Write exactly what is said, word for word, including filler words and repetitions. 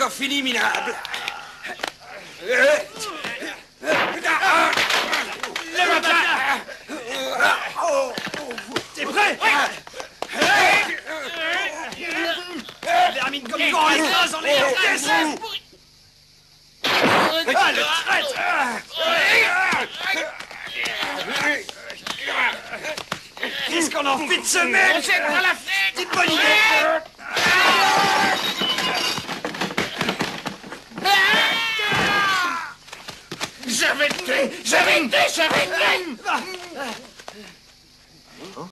encore fini, minable. Lève-toi! T'es prêt? Vermine comme quand elle écrase en l'air! Ah, le traître! Qu'est-ce qu'on en fait de ce mec? On jette par la fenêtre! C'est une bonne idée! Je vais te tuer! Je vais te tuer! Je vais te tuer!